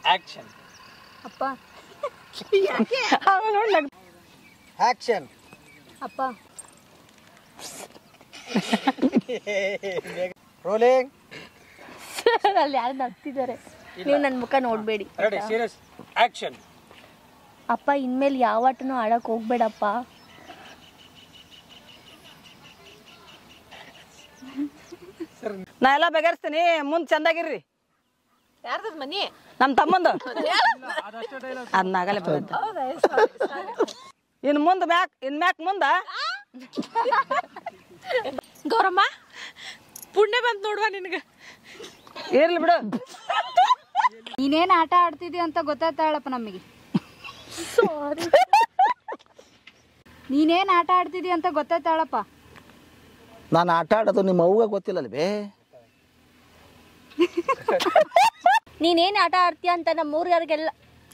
Action. ಅಪ್ಪ action. ಅಪ್ಪ rolling. ಅಲ್ಲಿ ಯಾರು ನಗ್ತಿದ್ದಾರೆ, ನೀವು ನನ್ನ ಮುಖ ನೋಡಬೇಡಿ. Ready, serious, action. ಅಪ್ಪ ಇನ್ಮೇಲೆ ಯಾವ ಆಟನೂ ಆಡಕ್ಕೆ ಹೋಗ್ಬೇಡಪ್ಪ. ನಾ ಎಲ್ಲ ಬಗೆಹರಿಸ್ತೀನಿ, ಮುಂದೆ ಚಂದಾಗಿರ್ರಿ. ಯಾರ್ದ ಮನಿ? ನಮ್ಮ ತಮ್ಮಂದು. ಅದನ್ನಾಗಲೇ ಬರುತ್ತೆ. ಇನ್ನು ಮುಂದೆ ಮ್ಯಾಕ್ ಮುಂದ ಗೌರಮ್ಮ ಪುಣ್ಯ ಬಂತು ನೋಡುವ ನಿನಗೆ. ಇರ್ಲಿ ಬಿಡು. ನೀನೇನ್ ಆಟ ಆಡ್ತಿದ್ದಿ ಅಂತ ಗೊತ್ತಾಯ್ತಾಳಪ್ಪ ನಮಗೆ. ನೀನೇನ್ ಆಟ ಆಡ್ತಿದ್ದಿ ಅಂತ ಗೊತ್ತಾಯ್ತಾಳಪ್ಪ. ನಾನು ಆಟ ಆಡೋದು ನಿಮ್ಮ ಅವ್ಗ ಗೊತ್ತಿಲ್ಲಲ್ಲ ಬೇ. ನೀನೇನು ಆಟ ಆಡ್ತೀಯ ಅಂತ ನಮ್ಮೂರಿಗೆಲ್ಲ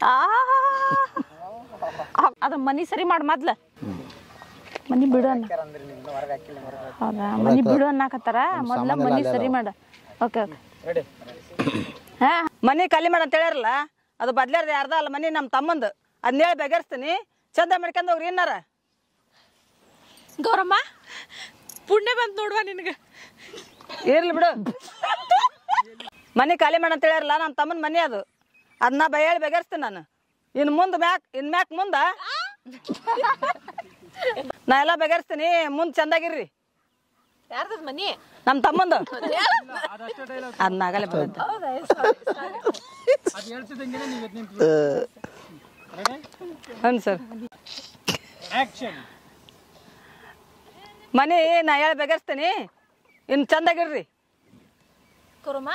ಅದ ಮನಿ ಸರಿ ಮಾಡ್ ಮೊದ್ಲ. ಮನಿ ಬಿಡು ಅನ್ನ. ಹೌದಾ, ಮನಿ ಬಿಡು ಅನ್ನಕತ್ತಾರ. ಮೊದ್ಲ ಮನಿ ಸರಿ ಮಾಡ. Okay okay. ಹಾ, ಮನಿ ಖಾಲಿ ಮಾಡ ಅಂತ ಹೇಳ್ಯಾರಲ್ಲ, ಅದು ಬದ್ಲಾರ್ದ ಯಾರ್ದ ಅಲ್ಲ, ಮನಿ ನಮ್ಮ ತಮ್ಮಂದು. ಅದನ್ನ ಹೇಳಿ ಬಗೆಹರಿಸ್ತೀನಿ, ಚಂದ ಮಾಡ್ಕೊಂಡ್ ಹೋಗ್ರಿ. ಏನಾರ ಗೌರಮ್ಮ ಪುಣ್ಯ ಬಂತು ನೋಡುವ ನಿನಗೆ. ಇರ್ಲಿ ಬಿಡು. ಮನಿ ಖಾಲಿ ಮಾಡ ಅಂತ ಹೇಳ್ಯಾರಲ್ಲ, ನಮ್ಮ ತಮ್ಮನ ಮನಿ ಅದು. ಅದನ್ನ ಹೇಳಿ ಬಗೆಹರಿಸ್ತೀನಿ ನಾನು. ಇನ್ನು ಮುಂದೆ ಮ್ಯಾಕ್ ಮುಂದ ನಾ ಎಲ್ಲ ಬಗೆಹರಿಸ್ತೀನಿ, ಮುಂದೆ ಚಂದಾಗಿರ್ರಿ. ಯಾರ್ದ ಮನಿ? ನಮ್ಮ ತಮ್ಮಂದು. ಅದನ್ನಾಗಲೇ ಬರುತ್ತೆ. ಹ್ಞೂ ಸರ್. ಮನಿ ನಾ ಹೇಳಿ ಬಗೆಹರಿಸ್ತೀನಿ, ಇನ್ನು ಚಂದಾಗಿರ್ರಿ. ಗೌರಮ್ಮ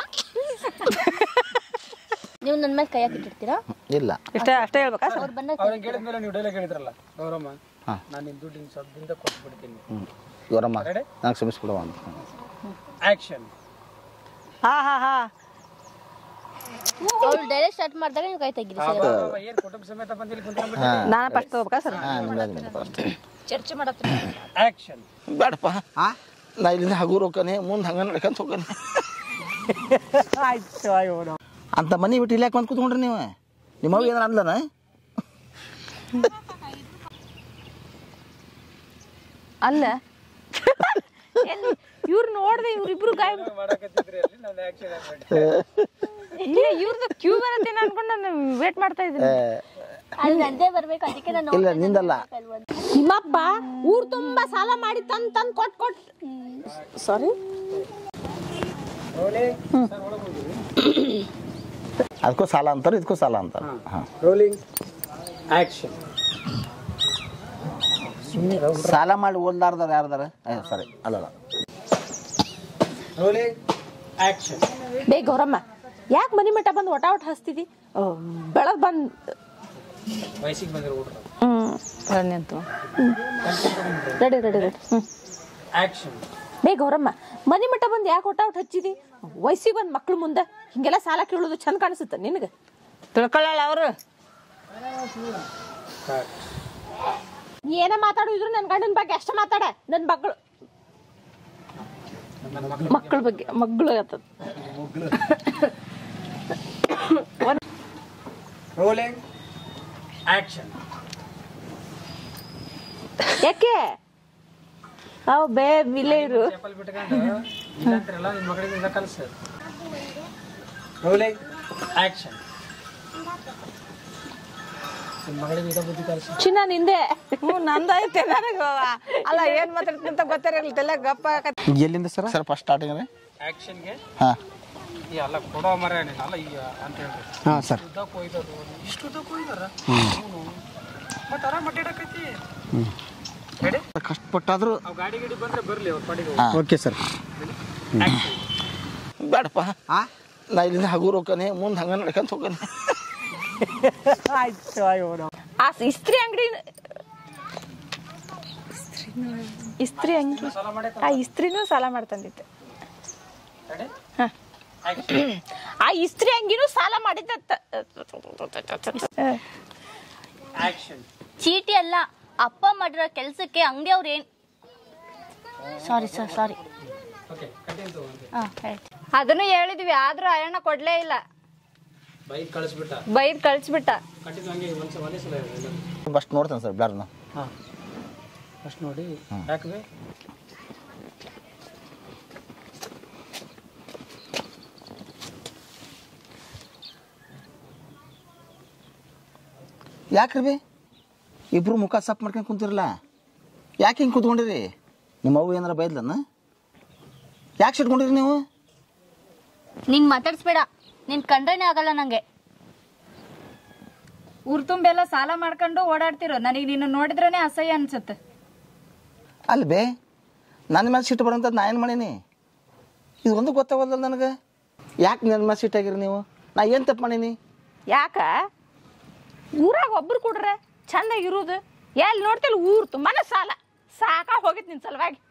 ನೀವು ನನ್ನ ಮೇಲೆ ಕೈ ಹಾಕಿಟ್ಟಿರ್ತೀರಾ? ಇಲ್ಲ, ಅಷ್ಟೇ ಹೇಳ್ಬೇಕಾ ಸರ್? ಅವ್ರು ಬಂದಾಗ ಅವ್ರನ್ನ ಕೇಳಿದ್ಮೇಲೆ ನೀವು ಡೈಲಾಗ್ ಹೇಳಿದ್ರಲ್ಲ, ಗೌರಮ್ಮ ನಾನು ನಿನ್ನ ದುಡ್ಡಿನ ಸದ್ದಿಂದ ಕೊಟ್ಬಿಡ್ತೀನಿ. ಗೌರಮ್ಮ ನಂಗೆ ಕ್ಷಮಿಸ್ಬಿಡುವ ಅಂತ. ಆಕ್ಷನ್. ಹಾ ಅವ್ರು ಡೈರೆಕ್ಟ್ ಸ್ಟಾರ್ಟ್ ಮಾಡಿದಾಗ ನೀವು ಕೈ ತೆಗೀರಿ ಸರ್. ಏನ್ ಕುಟುಂಬ ಸಮೇತ ಬಂದಿಲ್ಲ ಕುಂತ್ಕೊಂಡ್ಬಿಟ್ಟು. ನಾನು ಫಸ್ಟ್ ಹೋಗ್ಬೇಕಾ ಸರ್? ಚರ್ಚೆ ಮಾಡತ್ತ. ಆಕ್ಷನ್. ಬೇಡಪ್ಪ, ನಾ ಇಲ್ಲಿಂದ ಹಗೂರು ಹೋಗ್ತಾನೆ, ಮುಂದೆ ಹಂಗ ನಡ್ಕೊಂತ ಹೋಗ್ತಾನೆ. ಅಂತ ಮನಿ ಬಿಟ್ಟು ಇಲ್ಲಾಕ ಬಂದು ಕೂತ್ಕೊಂಡ್ರಿ ನೀವು? ನಿಮ್ಮ ಅವ್ ಏನಾರ ಅಂದ್ಲನ? ಅಲ್ಲ ಇವ್ರು ನೋಡ್ದೆ, ಇವ್ರಿಬ್ರು ಗಾಯ ಮಾಡಕತ್ತಿದ್ರಿ ಅಲ್ಲಿ, ನಾನು ಆಕ್ಷನ್ ಇಲ್ಲ. ಇವ್ರದ್ದು ಕ್ಯೂ ಬರತ್ತೇನ ಅನ್ಕೊಂಡು ನಾನು ವೇಟ್ ಮಾಡ್ತಾ ಇದ್ದೀನಿ. ಅದು ನಂದೇ ಬರ್ಬೇಕು, ಅದಕ್ಕೆ ನಾನು ಇಲ್ಲ, ನಿಂದಲ್ಲ. ನಿಮ್ಮಪ್ಪ ಊರ್ ತುಂಬಾ ಸಾಲ ಮಾಡಿ ತಂದ್ ಕೊಟ್ ಸಾರಿ. ಅದಕ್ಕೂ ಸಾಲ ಅಂತಾರೆ, ಇದಕ್ಕೂ ಸಾಲ ಅಂತಾರೆ. ಹಾಂ, ರೋಲಿಂಗ್. ಆಕ್ಷನ್. ಸಾಲ ಮಾಡಿ ಓದ್ಲಾರ್ದಾರ ಯಾರ್ದಾರ? ಸರಿ, ಅಲ್ಲಲ್ಲ. ರೋಲಿಂಗ್. ಆಕ್ಷನ್. ಬೇ ಗೌರಮ್ಮ, ಯಾಕೆ ಮನಿ ಮಠ ಬಂದು ಒಟ ಹಸ್ತಿದಿ? ಬೆಳಗ್ ಬಂದ್ ವಯಸ್ಸಿಗೆ ಬಂದಿರೋ ಹುಡುಗರು. ರೆಡಿ. ಆಕ್ಷನ್. ಬೇ ಗೌರಮ್ಮ, ಮನಿ ಮಠ ಬಂದು ಯಾಕೆ ಒಟ ಹಚ್ಚಿದಿ? ವಯಸ್ಸಿಗೆ ಬಂದ್ ಮಕ್ಳು ಮುಂದೆ ಹಿಂಗೆಲ್ಲ ಸಾಲ ಕೇಳೋದು ಚಂದ ಕಾಣಿಸುತ್ತ ನಿನಗೆ? ತಿಳ್ಕೊಳ್ಳಲ್ಲ ಅವರು. ಏನೇ ಮಾತಾಡಿದ್ರು ನನ್ನ ಗಂಡನ ಬಗ್ಗೆ ಅಷ್ಟ ಮಾತಾಡ. ನನ್ನ ಮಕ್ಕಳ ಬಗ್ಗೆ ಮಗಳು ಆತದ. ರೋಲಿಂಗ್. ಆಕ್ಷನ್. ಯಾಕೆ ಅವ್ ಬೇ ಇರು. ಚಪ್ಪಲ್ ಬಿಟ್ಕೊಂಡು ಇಲ್ಲ ಅಂತಾರಲ್ಲ, ನಿನ್ನ ಮಗಳಿಂದ ಕಲಿಸ. ರೋಲಿಂಗ್. ಆಕ್ಷನ್. ನಿನ್ನ ಮಗಳಿಗೆ ಇದ ಬುದ್ಧಿ ಕಲಿಸ. ಚಿನ್ನ ನಿಂದೆ. ನಂದೈತೆ ನನಗ. ಅಲ್ಲ, ಏನ್ ಮಾತಾಡ್ತೀನಿ ಅಂತ ಗೊತ್ತಿರಲಿಲ್ಲ, ತಲೆ ಗಪ್ಪ. ಎಲ್ಲಿಂದ ಸರ್? ಸರ್ ಫಸ್ಟ್ ಸ್ಟಾರ್ಟಿಂಗ್ ರೀ. ಆಕ್ಷನ್ಗೆ. ಹಾಂ, ಈ ಅಲ್ಲ ಕೊಡೋ ಮರ ಅಲ್ಲ ಈಗ ಅಂತ ಹೇಳ್ರಿ. ಹಾಂ ಸರ್. ಉದ್ದಕ್ಕೆ ಹೋಯ್ತದು, ಇಷ್ಟು ಉದ್ದಕ್ಕೆ ಹೋಯ್ದಾರ. ಮತ್ತೆ ಆರಾಮ್ ಅಡ್ಡಾಡಕೈತಿ. ರೆಡಿ? ಕಷ್ಟಪಟ್ಟಾದ್ರು ಅವ್ ಗಾಡಿ ಬಂದ್ರೆ ಬರ್ಲಿ ಅವ್ರ ಪಾಡಿಗೆ. Okay sir. ಬೇಡಪ್ಪ, ನಾ ಇಲ್ಲಿಂದ ಹಗೂರು ಹೋಗ್ತಾನೆ, ಮುಂದೆ ಹಂಗ ನಡ್ಕೊಂತ ಹೋಗ್ತಾನೆ. ಆ ಇಸ್ತ್ರಿ ಅಂಗಡಿ ಆ ಇಸ್ತ್ರಿನೂ ಸಾಲ ಮಾಡ್ತಂದಿತ್ತೆ. ಆ ಇಸ್ತ್ರಿ ಅಂಗಿನೂ ಸಾಲ ಮಾಡಿದ್ದ. ಚೀಟಿ ಅಲ್ಲ, ಅಪ್ಪ ಮಾಡಿರೋ ಕೆಲ್ಸಕ್ಕೆ ಅಂಗಡಿ ಅವ್ರು ಏನ್ ಸಾರಿ ಸರ್ ಸಾರಿ. ಅದನ್ನು ಹೇಳಿದ್ವಿ, ಆದ್ರೂ ಅಯ್ಯಣ್ಣ ಕೊಡ್ಲೇ ಇಲ್ಲ. ಬೈಕ್ ಕಳಿಸ್ಬಿಟ್ಟ ಬೈದ್ ಕಳ್ಸ್ಬಿಟ್ಟ. ಕಟ್ಟಿದ್ದು ಹಂಗೆ ಒಂದೇ ಸಲ ಫಸ್ಟ್ ನೋಡ್ತಾನೆ ಸರ್ ಬ್ಲಾರ್ನ. ಹಾಂ ಫಸ್ಟ್ ನೋಡಿ ಯಾಕೆ ಯಾಕ್ರಿ ಬೇ ಇಬ್ರು ಮುಖ ಸಪ್ ಮಾಡ್ಕೊಂಡು ಕುಂತಿರಲ್ಲ, ಯಾಕೆ ಹಿಂಗೆ ಕೂತ್ಕೊಂಡಿರಿ? ನಿಮ್ಮ ಅವ್ವ ಏನಾರ ಬೈದ್ಲನ್ನ? ಯಾಕೆ ಸಿಟ್ಕೊಂಡಿರಿ ನೀವು? ನಿಂಗೆ ಮಾತಾಡ್ಸ್ಬೇಡ, ನಿನ್ ಕಂಡ್ರೇನೆ ಆಗಲ್ಲ ನಂಗೆ. ಊರ್ ತುಂಬೆಲ್ಲ ಸಾಲ ಮಾಡ್ಕೊಂಡು ಓಡಾಡ್ತಿರೋ, ನನಗೆ ನಿನ್ನ ನೋಡಿದ್ರೇನೆ ಅಸಹ್ಯ ಅನ್ಸುತ್ತೆ. ಅಲ್ಲಿ ಬೇ ನನ್ನ ಮೇಲೆ ಸಿಟ್ಟು ಬರೋಂಥದ್ದು ನಾ ಏನು ಮಾಡೀನಿ? ಇದು ಒಂದು ಗೊತ್ತಾಗೋದಲ್ಲ ನನಗೆ. ಯಾಕೆ ನನ್ನ ಮೇಲೆ ಸಿಟ್ಟಾಗಿರಿ ನೀವು? ನಾ ಏನು ತಪ್ಪು ಮಾಡೀನಿ? ಯಾಕ ಊರಾಗ ಒಬ್ರು ಕೂಡ್ರೆ ಚಂದಾಗಿರುವುದು, ಎಲ್ಲಿ ನೋಡ್ತಿಲ್ಲ ಊರು ತುಂಬಾನೇ ಸಾಲ ಸಾಕಾಗಿ ಹೋಗಿತ್ತು ನಿನ್ನ ಸಲುವಾಗಿ.